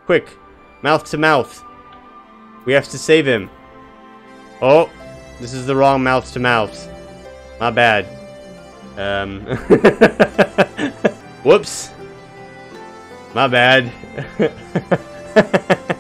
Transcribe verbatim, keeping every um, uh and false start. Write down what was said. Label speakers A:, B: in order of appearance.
A: Quick. Mouth to mouth. We have to save him. Oh. This is the wrong mouth to mouth. My bad. Um. Whoops. My bad.